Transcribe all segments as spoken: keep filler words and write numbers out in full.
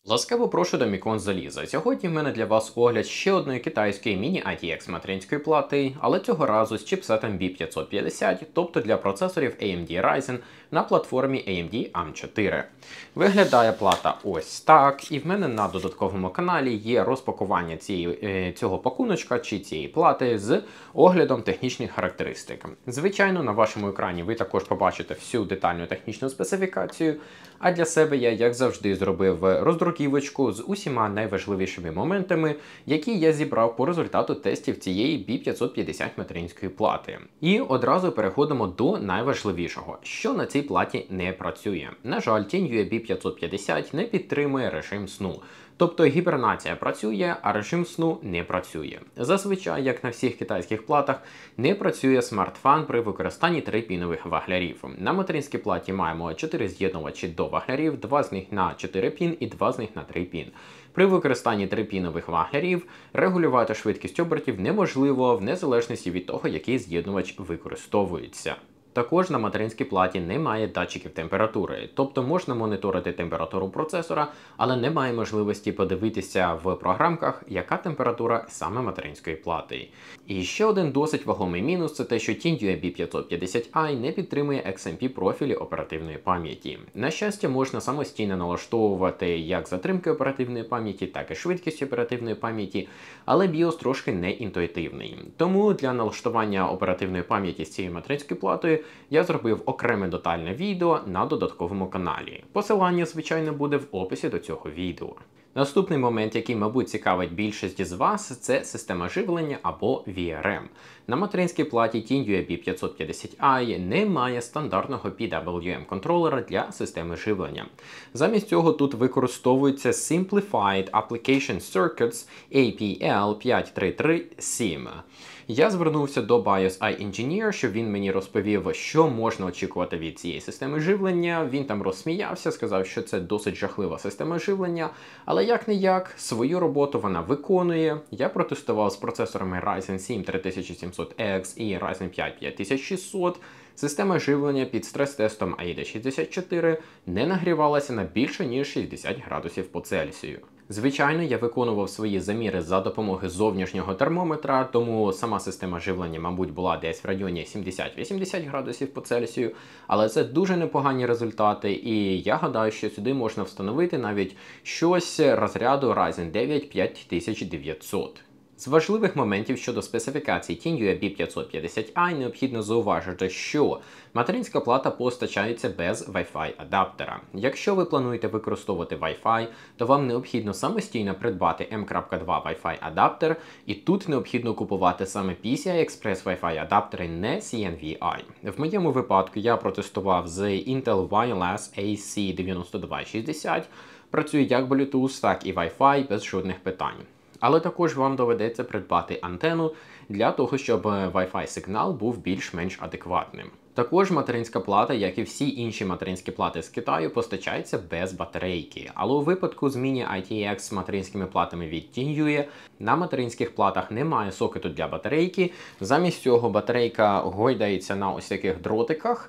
Ласкаво прошу до Мікон Заліза. Сьогодні в мене для вас огляд ще одної китайської міні-ай ті екс материнської плати, але цього разу з чіпсетом бі п'ятсот п'ятдесят, тобто для процесорів ей ем ді Ryzen на платформі ей ем ді ам чотири. Виглядає плата ось так, і в мене на додатковому каналі є розпакування цієї, цього пакуночка чи цієї плати з оглядом технічних характеристик. Звичайно, на вашому екрані ви також побачите всю детальну технічну специфікацію, а для себе я, як завжди, зробив роздруківочку з усіма найважливішими моментами, які я зібрав по результату тестів цієї бі п'ятсот п'ятдесят материнської плати. І одразу переходимо до найважливішого, що на цій платі не працює. На жаль, TenUI бі п'ятсот п'ятдесят не підтримує режим сну. Тобто гібернація працює, а режим сну не працює. Зазвичай, як на всіх китайських платах, не працює смарт-фан при використанні трипінових ваглярів. На материнській платі маємо чотири з'єднувачі до ваглярів, два з них на чотири пін і два з них на три пін. При використанні трипінових ваглярів регулювати швидкість обертів неможливо в незалежності від того, який з'єднувач використовується. Також на материнській платі немає датчиків температури, тобто можна моніторити температуру процесора, але немає можливості подивитися в програмках, яка температура саме материнської плати. І ще один досить вагомий мінус – це те, що TenUI бі п'ятсот п'ятдесят ай не підтримує ікс ем пі профілі оперативної пам'яті. На щастя, можна самостійно налаштовувати як затримки оперативної пам'яті, так і швидкість оперативної пам'яті, але BIOS трошки не інтуїтивний. Тому для налаштування оперативної пам'яті з цією материнською платою я зробив окреме детальне відео на додатковому каналі. Посилання, звичайно, буде в описі до цього відео. Наступний момент, який, мабуть, цікавить більшість з вас, це система живлення або ві ар ем. На материнській платі TenUI бі п'ятсот п'ятдесят ай немає стандартного пі дабл ю ем контролера для системи живлення. Замість цього тут використовується Simplified Application Circuits ей пі ел п'ять три три сім. Я звернувся до BIOS Engineer, щоб він мені розповів, що можна очікувати від цієї системи живлення. Він там розсміявся, сказав, що це досить жахлива система живлення, але як-не-як, свою роботу вона виконує. Я протестував з процесорами Ryzen сім три тисячі сімсот ікс і Ryzen п'ять п'ять тисяч шістсот. Система живлення під стрес-тестом ей ді шістдесят чотири не нагрівалася на більше, ніж шістдесят градусів по Цельсію. Звичайно, я виконував свої заміри за допомогою зовнішнього термометра, тому сама система живлення, мабуть, була десь в районі сімдесят-вісімдесят градусів по Цельсію, але це дуже непогані результати, і я гадаю, що сюди можна встановити навіть щось розряду Ryzen дев'ять п'ять тисяч дев'ятсот. З важливих моментів щодо специфікацій TenUI бі п'ятсот п'ятдесят ай необхідно зауважити, що материнська плата постачається без Wi-Fi адаптера. Якщо ви плануєте використовувати Wi-Fi, то вам необхідно самостійно придбати ем крапка два Wi-Fi адаптер, і тут необхідно купувати саме пі сі ай Express Wi-Fi адаптери, не сі ен ві ай. В моєму випадку я протестував з Intel Wireless ей сі дев'яносто два шістдесят, працює як Bluetooth, так і Wi-Fi без жодних питань. Але також вам доведеться придбати антенну для того, щоб Wi-Fi сигнал був більш-менш адекватним. Також материнська плата, як і всі інші материнські плати з Китаю, постачається без батарейки. Але у випадку з міні-ай ті екс з материнськими платами від TenUI на материнських платах немає сокету для батарейки. Замість цього батарейка гойдається на ось таких дротиках,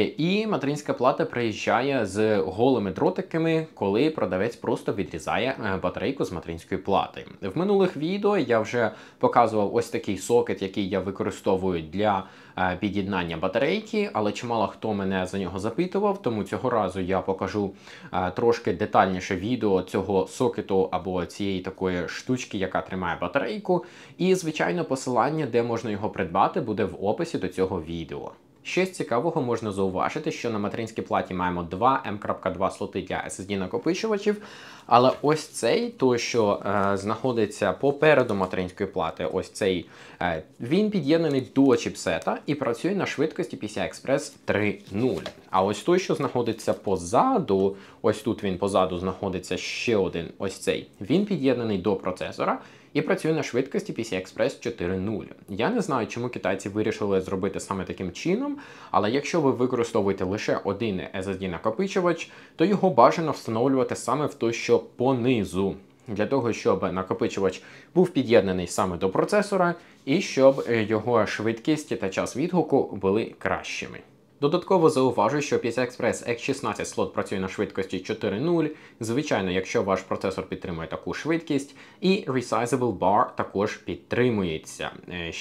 і материнська плата приїжджає з голими дротиками, коли продавець просто відрізає батарейку з материнської плати. В минулих відео я вже показував ось такий сокет, який я використовую для під'єднання батарейки, але чимало хто мене за нього запитував, тому цього разу я покажу а, трошки детальніше відео цього сокету або цієї такої штучки, яка тримає батарейку. І, звичайно, посилання, де можна його придбати, буде в описі до цього відео. Ще з цікавого можна зауважити, що на материнській платі маємо два ем крапка два слоти для ес ес ді накопичувачів, але ось цей, той, що е, знаходиться попереду материнської плати, ось цей, е, він під'єднаний до чіпсета і працює на швидкості пі сі ай Express три нуль. А ось той, що знаходиться позаду, ось тут він позаду знаходиться ще один, ось цей, він під'єднаний до процесора і працює на швидкості пі сі ай Express чотири нуль. Я не знаю, чому китайці вирішили зробити саме таким чином, але якщо ви використовуєте лише один ес ес ді накопичувач, то його бажано встановлювати саме в той, що понизу, для того, щоб накопичувач був під'єднаний саме до процесора і щоб його швидкість та час відгуку були кращими. Додатково зауважу, що пі сі ай Express ікс шістнадцять слот працює на швидкості чотири нуль, звичайно, якщо ваш процесор підтримує таку швидкість, і Resizable Bar також підтримується.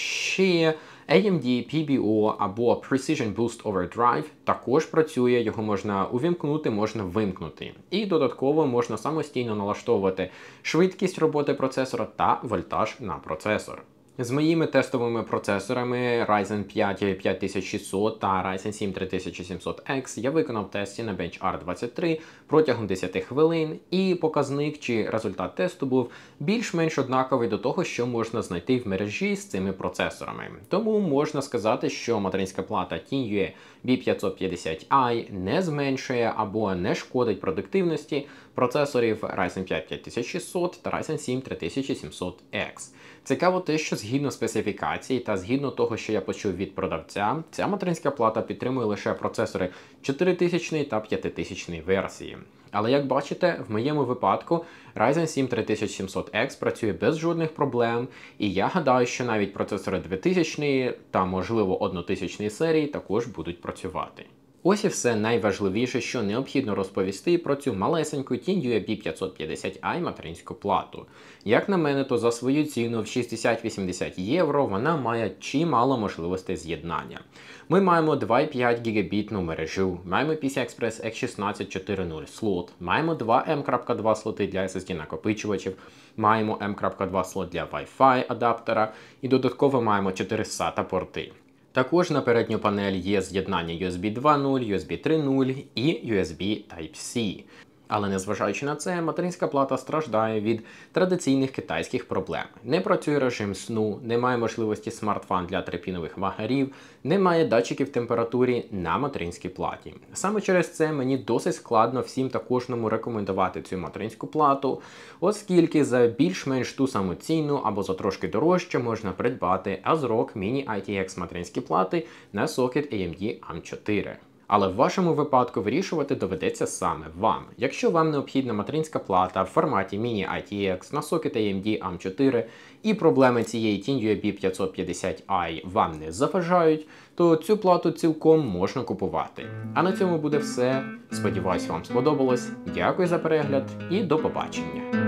Ще ей ем ді пі бі о або Precision Boost Overdrive також працює, його можна увімкнути, можна вимкнути. І додатково можна самостійно налаштовувати швидкість роботи процесора та вольтаж на процесор. З моїми тестовими процесорами Ryzen п'ять п'ять тисяч шістсот та Ryzen сім три тисячі сімсот ікс я виконав тести на Benchmark двадцять три протягом десять хвилин, і показник чи результат тесту був більш-менш однаковий до того, що можна знайти в мережі з цими процесорами. Тому можна сказати, що материнська плата TinyUE бі п'ятсот п'ятдесят ай не зменшує або не шкодить продуктивності процесорів Ryzen п'ять п'ять тисяч шістсот та Ryzen сім три тисячі сімсот ікс. Цікаво те, що згідно специфікацій та згідно того, що я почув від продавця, ця материнська плата підтримує лише процесори чотиритисячної та п'ятитисячної версії. Але як бачите, в моєму випадку Ryzen сім три тисячі сімсот ікс працює без жодних проблем, і я гадаю, що навіть процесори двотисячної та, можливо, однотисячної серії також будуть працювати. Ось і все найважливіше, що необхідно розповісти про цю малесеньку TinyUE бі п'ятсот п'ятдесят ай материнську плату. Як на мене, то за свою ціну в шістдесят-вісімдесят євро вона має чимало можливостей з'єднання. Ми маємо два і п'ять гігабітну мережу, маємо пі сі ай Express ікс шістнадцять чотири нуль слот, маємо два ем крапка два слоти для ес ес ді накопичувачів, маємо ем крапка два слот для Wi-Fi адаптера і додатково маємо чотири сата порти. Також на передню панель є з'єднання ю ес бі два нуль, ю ес бі три нуль і ю ес бі Type-C. Але незважаючи на це, материнська плата страждає від традиційних китайських проблем. Не працює режим сну, немає можливості смарт-фан для терпінових магарів, немає датчиків температури на материнській платі. Саме через це мені досить складно всім та кожному рекомендувати цю материнську плату, оскільки за більш-менш ту саму ціну або за трошки дорожче можна придбати ASRock Mini ай ті екс материнські плати на сокет ей ем ді ам чотири. Але в вашому випадку вирішувати доведеться саме вам. Якщо вам необхідна материнська плата в форматі Mini ай ті екс на сокет ей ем ді ам чотири і проблеми цієї TinyUE бі п'ятсот п'ятдесят ай вам не заважають, то цю плату цілком можна купувати. А на цьому буде все. Сподіваюсь, вам сподобалось. Дякую за перегляд і до побачення.